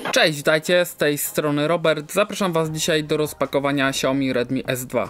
Cześć, witajcie, z tej strony Robert. Zapraszam Was dzisiaj do rozpakowania Xiaomi Redmi S2.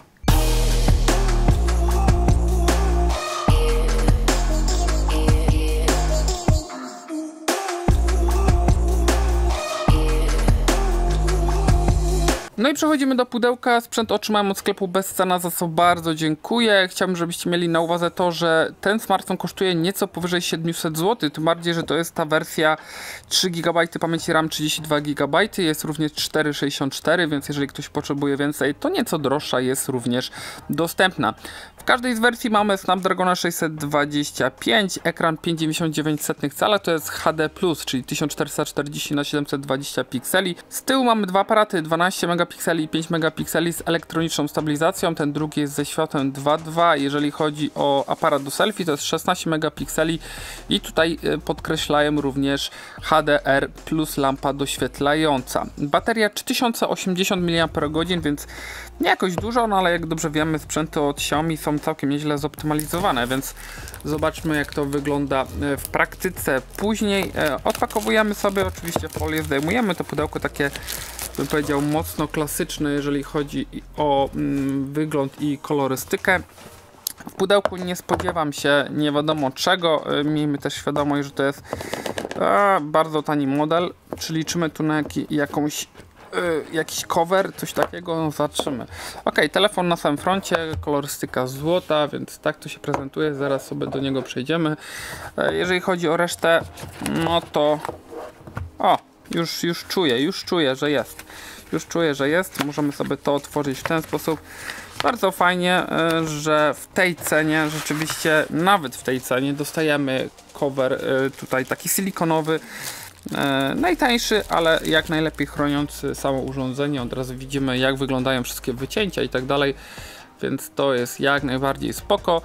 No i przechodzimy do pudełka. Sprzęt otrzymałem od sklepu Bezcena, za co bardzo dziękuję. Chciałbym, żebyście mieli na uwadze to, że ten smartfon kosztuje nieco powyżej 700 zł. Tym bardziej, że to jest ta wersja 3 GB pamięci RAM, 32 GB. Jest również 464, więc jeżeli ktoś potrzebuje więcej, to nieco droższa jest również dostępna. W każdej z wersji mamy Snapdragona 625, ekran 5,99 cala, to jest HD+, czyli 1440 na 720 pikseli. Z tyłu mamy dwa aparaty, 12 megapikseli i 5 megapikseli z elektroniczną stabilizacją. Ten drugi jest ze światłem 2.2. Jeżeli chodzi o aparat do selfie, to jest 16 megapikseli i tutaj podkreślałem również HDR plus lampa doświetlająca. Bateria 3080 mAh, więc nie jakoś dużo, no ale jak dobrze wiemy, sprzęty od Xiaomi są całkiem nieźle zoptymalizowane, więc zobaczmy, jak to wygląda w praktyce. Później odpakowujemy sobie oczywiście folię, zdejmujemy to pudełko takie, bym powiedział, mocno klasyczne, jeżeli chodzi o wygląd i kolorystykę. W pudełku nie spodziewam się nie wiadomo czego. Miejmy też świadomość, że to jest bardzo tani model, czy liczymy tu na jakiś cover, coś takiego, no zobaczymy. Ok, telefon na samym froncie, kolorystyka złota, więc tak to się prezentuje, zaraz sobie do niego przejdziemy. Jeżeli chodzi o resztę, no to już czuję, że jest. Już czuję, że jest. Możemy sobie to otworzyć w ten sposób. Bardzo fajnie, że w tej cenie, rzeczywiście nawet w tej cenie dostajemy cover tutaj taki silikonowy, najtańszy, ale jak najlepiej chroniący samo urządzenie. Od razu widzimy, jak wyglądają wszystkie wycięcia i tak dalej, więc to jest jak najbardziej spoko.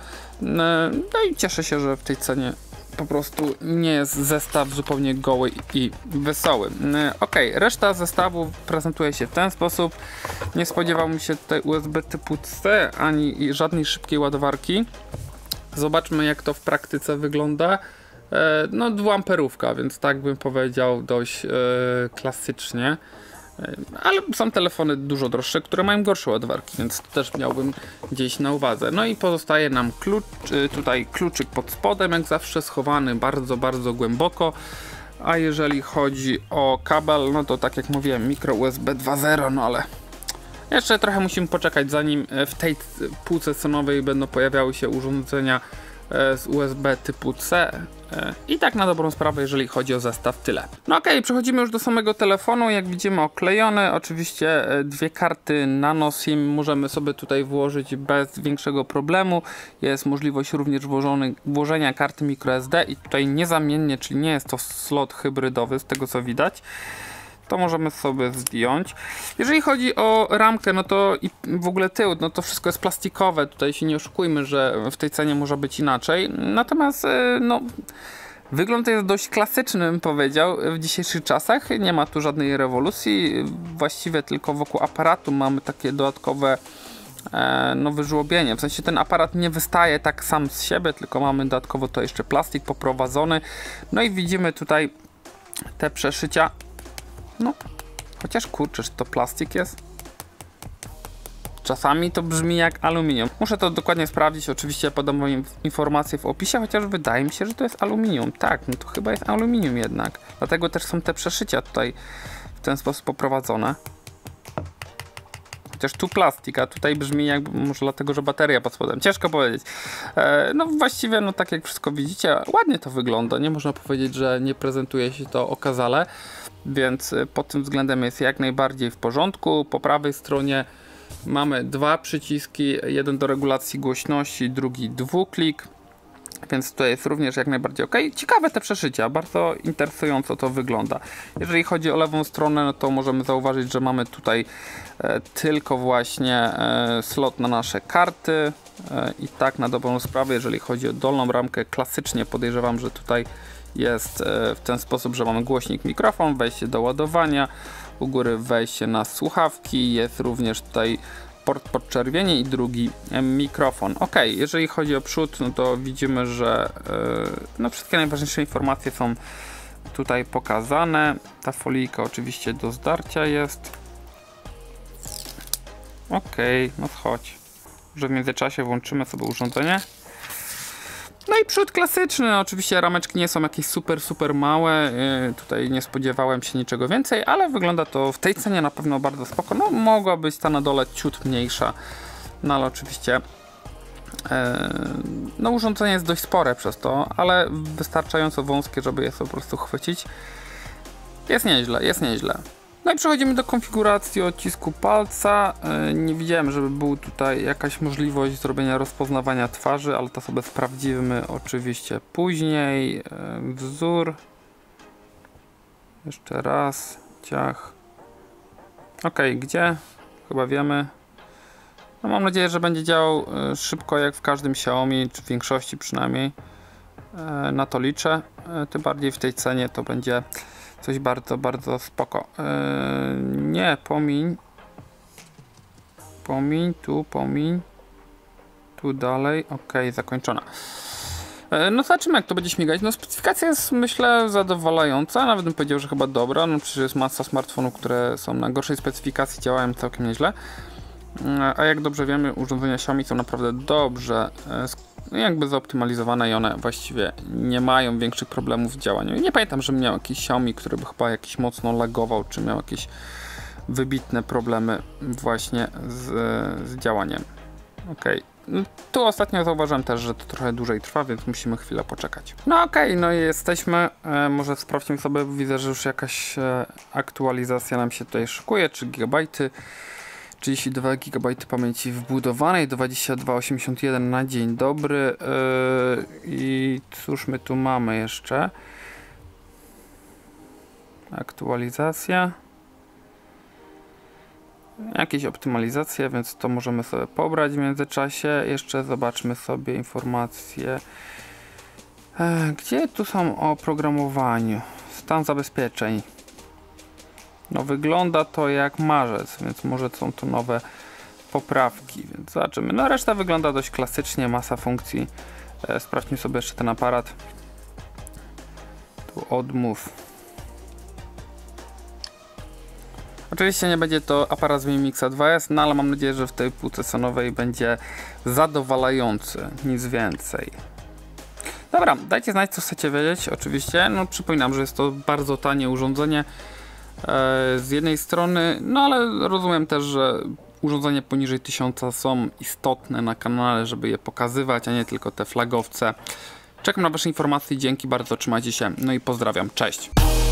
No i cieszę się, że w tej cenie po prostu nie jest zestaw zupełnie goły i wesoły. Ok, reszta zestawu prezentuje się w ten sposób. Nie spodziewałbym się tutaj USB typu C ani żadnej szybkiej ładowarki. Zobaczmy, jak to w praktyce wygląda. No 2 amperówka, więc tak bym powiedział dość klasycznie. Ale są telefony dużo droższe, które mają gorsze ładowarki, więc to też miałbym gdzieś na uwadze. No i pozostaje nam tutaj kluczyk pod spodem, jak zawsze schowany bardzo głęboko. A jeżeli chodzi o kabel, no to tak jak mówiłem, micro USB 2.0, no ale jeszcze trochę musimy poczekać, zanim w tej półce cenowej będą pojawiały się urządzenia z USB typu C. I tak na dobrą sprawę, jeżeli chodzi o zestaw, tyle. No okej, przechodzimy już do samego telefonu. Jak widzimy, oklejony. Oczywiście dwie karty nano SIM możemy sobie tutaj włożyć bez większego problemu. Jest możliwość również włożenia karty microSD i tutaj niezamiennie, czyli nie jest to slot hybrydowy, z tego co widać. To możemy sobie zdjąć. Jeżeli chodzi o ramkę, no to i w ogóle tył, no to wszystko jest plastikowe. Tutaj się nie oszukujmy, że w tej cenie może być inaczej. Natomiast no, wygląd jest dość klasyczny, bym powiedział, w dzisiejszych czasach. Nie ma tu żadnej rewolucji. Właściwie tylko wokół aparatu mamy takie dodatkowe wyżłobienie. W sensie ten aparat nie wystaje tak sam z siebie, tylko mamy dodatkowo to jeszcze plastik poprowadzony. No i widzimy tutaj te przeszycia. No, chociaż kurczę, czy to plastik jest? Czasami to brzmi jak aluminium. Muszę to dokładnie sprawdzić, oczywiście podam wam informacje w opisie, chociaż wydaje mi się, że to jest aluminium. Tak, no to chyba jest aluminium jednak. Dlatego też są te przeszycia tutaj w ten sposób poprowadzone. Chociaż tu plastik, a tutaj brzmi jak może dlatego, że bateria pod spodem. Ciężko powiedzieć. No właściwie, no tak jak wszystko widzicie, ładnie to wygląda. Nie można powiedzieć, że nie prezentuje się to okazale. Więc pod tym względem jest jak najbardziej w porządku. Po prawej stronie mamy dwa przyciski, jeden do regulacji głośności, drugi dwuklik, więc to jest również jak najbardziej ok. Ciekawe te przeszycia, bardzo interesująco to wygląda. Jeżeli chodzi o lewą stronę, no to możemy zauważyć, że mamy tutaj tylko właśnie slot na nasze karty i tak na dobrą sprawę, jeżeli chodzi o dolną ramkę, klasycznie podejrzewam, że tutaj jest w ten sposób, że mamy głośnik, mikrofon, wejście do ładowania, u góry wejście na słuchawki, jest również tutaj port podczerwieni i drugi mikrofon. Ok, jeżeli chodzi o przód, no to widzimy, że no wszystkie najważniejsze informacje są tutaj pokazane. Ta folijka oczywiście do zdarcia jest. Ok, no chodź. Że w międzyczasie włączymy sobie urządzenie. No i przód klasyczny, oczywiście rameczki nie są jakieś super małe, tutaj nie spodziewałem się niczego więcej, ale wygląda to w tej cenie na pewno bardzo spoko. No mogła być ta na dole ciut mniejsza, no ale oczywiście no urządzenie jest dość spore przez to, ale wystarczająco wąskie, żeby je sobie po prostu chwycić. Jest nieźle, jest nieźle. No i przechodzimy do konfiguracji odcisku palca. Nie widziałem, żeby był tutaj jakaś możliwość zrobienia rozpoznawania twarzy, ale to sobie sprawdzimy oczywiście później. Wzór. Jeszcze raz. Ciach. Ok, gdzie? Chyba wiemy. No mam nadzieję, że będzie działał szybko jak w każdym Xiaomi, czy w większości przynajmniej. Na to liczę. Tym bardziej w tej cenie to będzie coś bardzo spoko. Nie, pomiń. Pomiń. Tu dalej. Ok, zakończona. No zobaczymy, jak to będzie śmigać. No specyfikacja jest, myślę, zadowalająca. Nawet bym powiedział, że chyba dobra. No przecież jest masa smartfonów, które są na gorszej specyfikacji, działają całkiem nieźle. A jak dobrze wiemy, urządzenia Xiaomi są naprawdę dobrze jakby zoptymalizowane i one właściwie nie mają większych problemów z działaniem. Nie pamiętam, że miał jakiś Xiaomi, który by chyba jakiś mocno lagował, czy miał jakieś wybitne problemy właśnie z działaniem. Ok. Tu ostatnio zauważyłem też, że to trochę dłużej trwa, więc musimy chwilę poczekać. No okej, no i jesteśmy. Może sprawdźmy sobie, widzę, że już jakaś aktualizacja nam się tutaj szykuje, 3 GB. 32 GB pamięci wbudowanej, 2281 na dzień dobry. I cóż my tu mamy jeszcze? Aktualizacja. Jakieś optymalizacje, więc to możemy sobie pobrać w międzyczasie. Jeszcze zobaczmy sobie informacje. Gdzie tu są o oprogramowaniu? Stan zabezpieczeń. No wygląda to jak marzec, więc może są to nowe poprawki, więc zobaczymy. No reszta wygląda dość klasycznie, masa funkcji. Sprawdźmy sobie jeszcze ten aparat. Tu odmów. Oczywiście nie będzie to aparat z Mi Mixa 2S, no ale mam nadzieję, że w tej półce cenowej będzie zadowalający, nic więcej. Dobra, dajcie znać, co chcecie wiedzieć, oczywiście. No przypominam, że jest to bardzo tanie urządzenie z jednej strony, no ale rozumiem też, że urządzenia poniżej 1000 są istotne na kanale, żeby je pokazywać, a nie tylko te flagowce. Czekam na wasze informacje, dzięki bardzo, trzymajcie się, no i pozdrawiam, cześć!